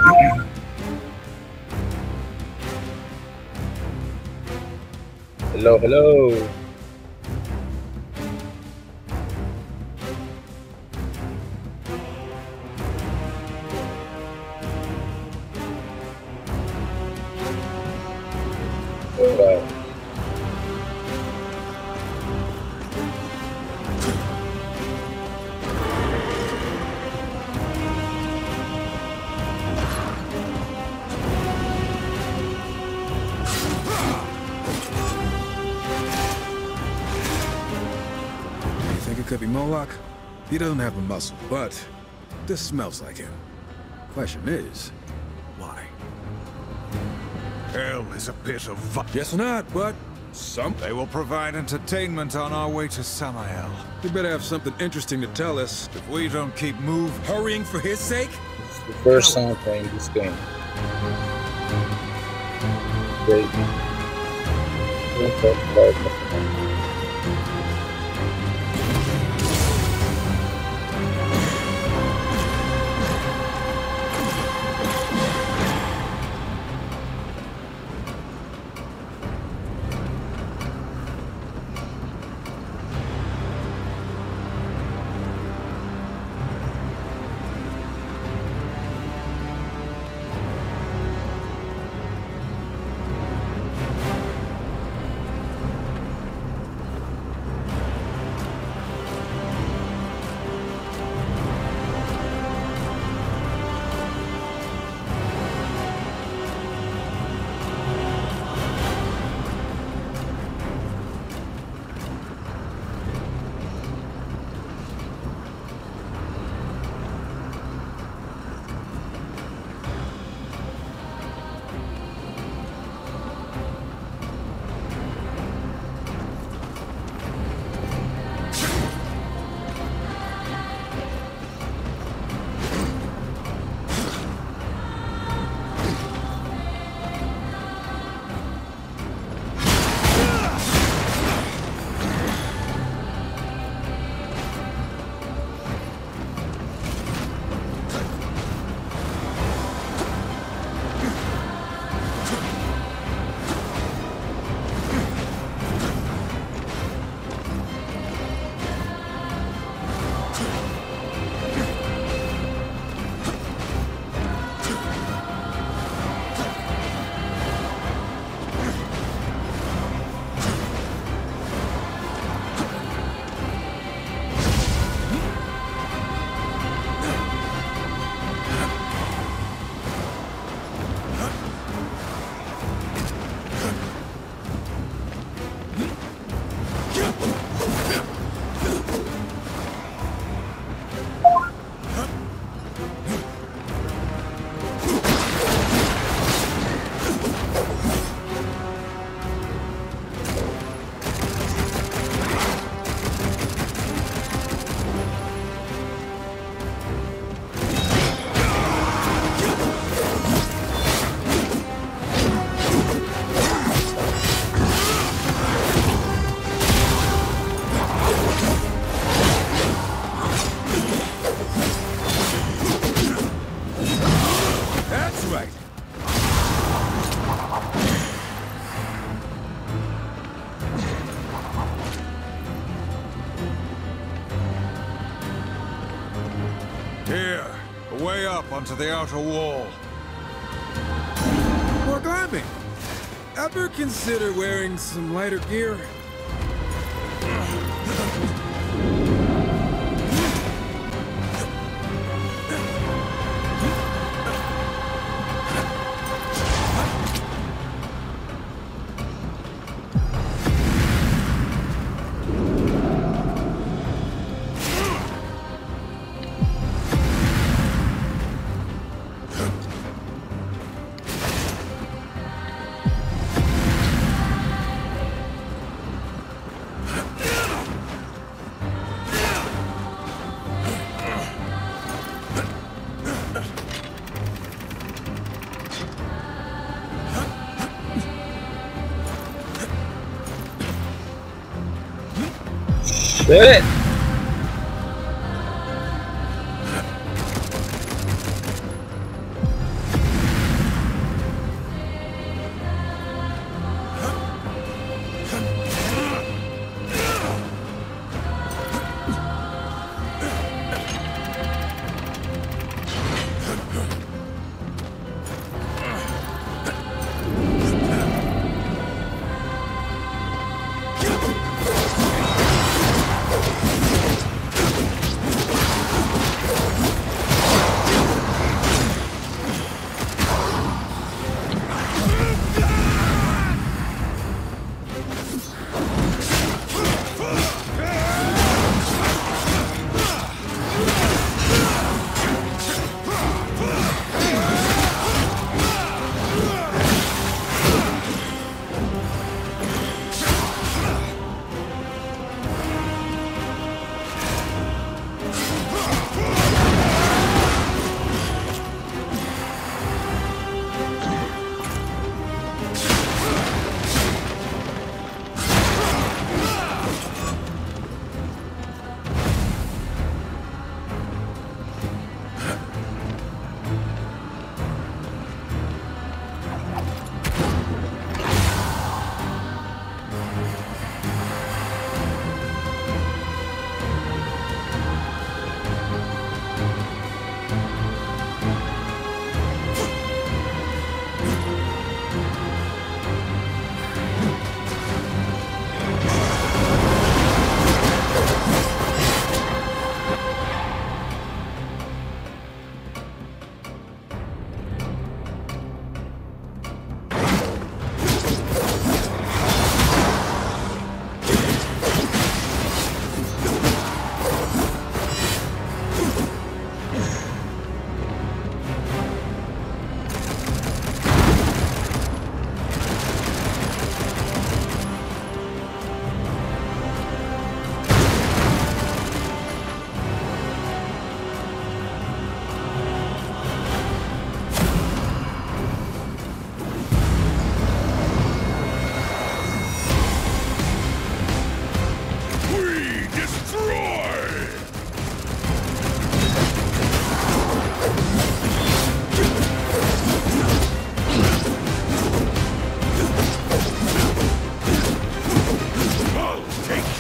Hello, hello. Alright. You think it could be Moloch? He doesn't have the muscle, but this smells like him. Question is, why? Hell is a pit of Guess not, but They will provide entertainment on our way to Samael. You better have something interesting to tell us. If we don't keep moving, Hurrying for his sake? It's the first time playing this game. Great. Don't talk about nothing. here, way up onto the outer wall. More climbing. Ever consider wearing some lighter gear? Shit!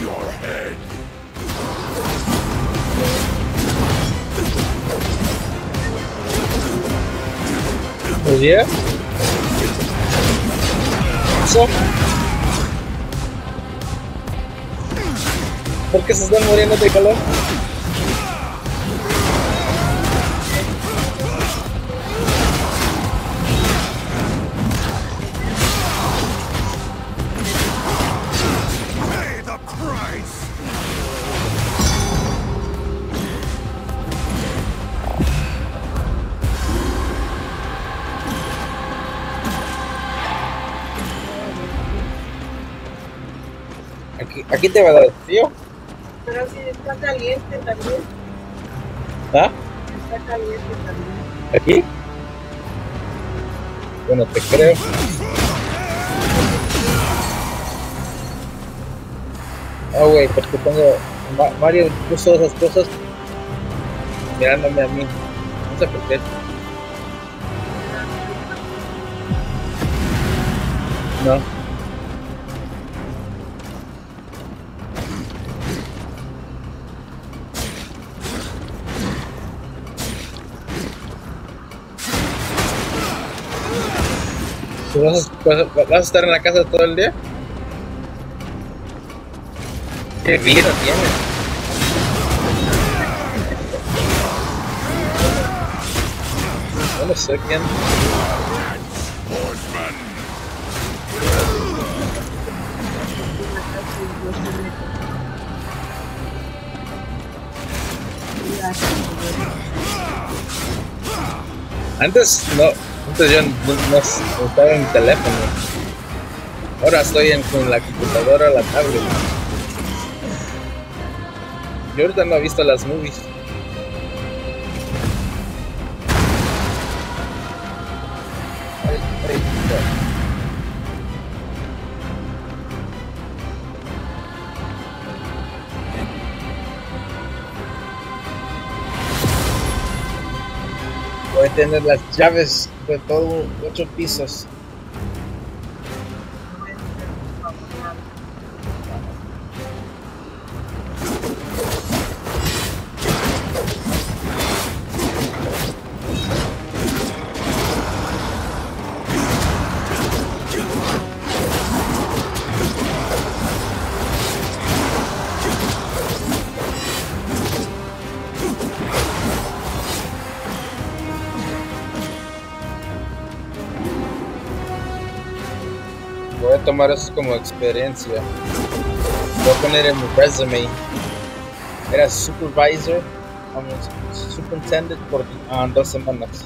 your head. Oye. ¿Eso? ¿Por qué se están muriendo de calor? Pay the price. Aquí te va a dar frío. Pero si está caliente también. ¿Ah? Está caliente también. ¿Aquí? Bueno, te creo. Ah, güey, porque tengo... Mario puso esas cosas mirándome a mí. No sé por qué. No. ¿Tú vas a estar en la casa todo el día? ¿Qué vida tienes? No sé quién. Antes yo no estaba en mi teléfono. Ahora estoy con la computadora, la tablet. Yo ahorita no he visto las movies. Voy a tener las llaves de todo 8 pisos. Voy a tomar eso como experiencia. Voy a poner en mi resume. Era supervisor, superintendent por 2 semanas.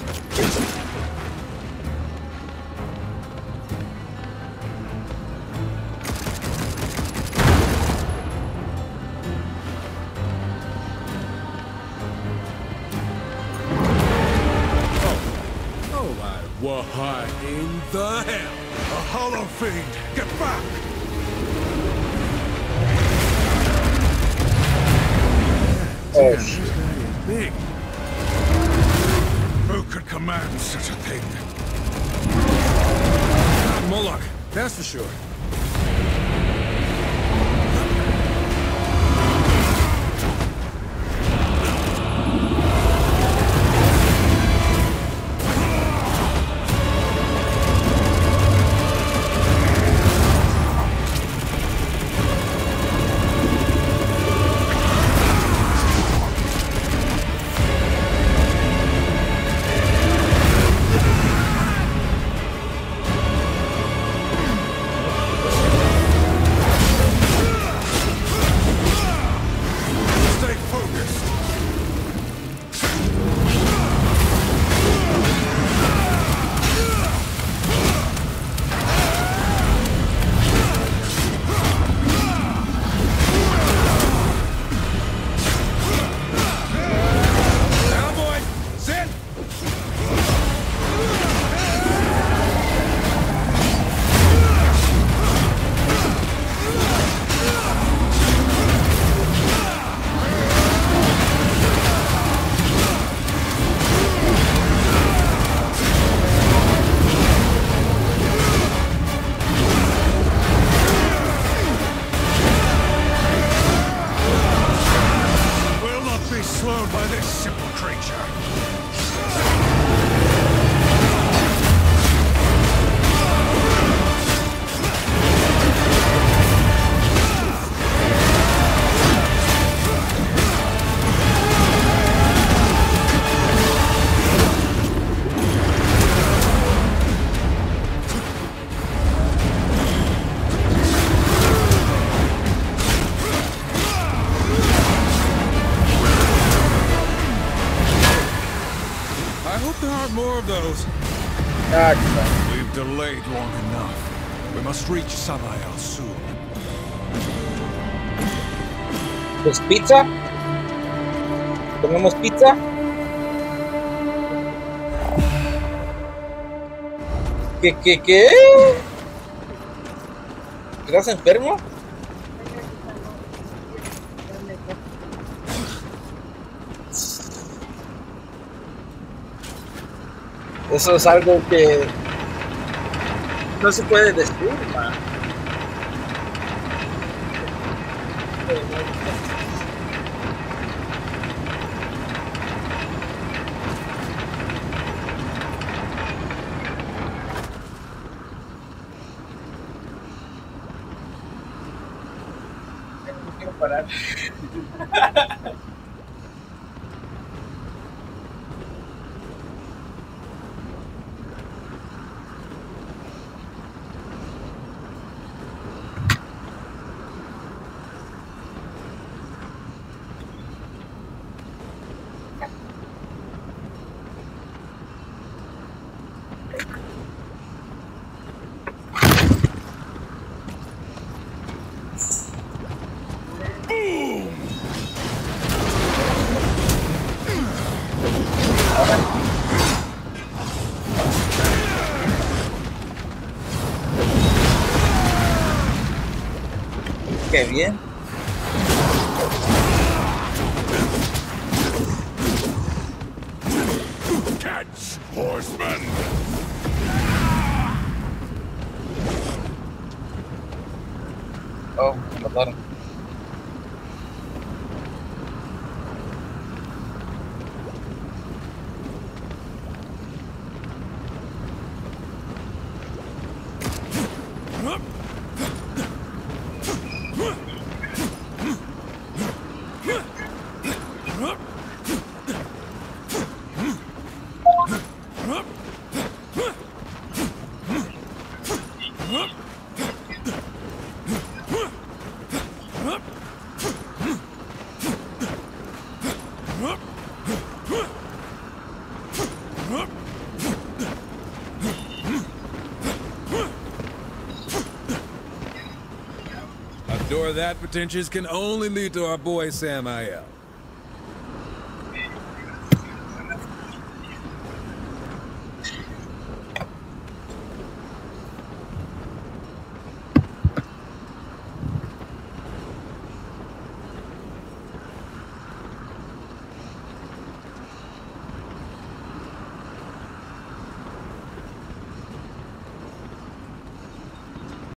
What in the hell? A hollow fiend! Get back! Oh shit. Big. Who could command such a thing? Moloch, that's for sure. more of those. Ah, qué We've delayed long enough. We must reach Samael soon. Pues pizza. ¿Comemos pizza? ¿Qué? ¿Estás enfermo? Eso es algo que no se puede decir, man. No quiero parar. Qué bien. Catch, horseman! Oh, me mataron. A door that pretentious can only lead to our boy Samael.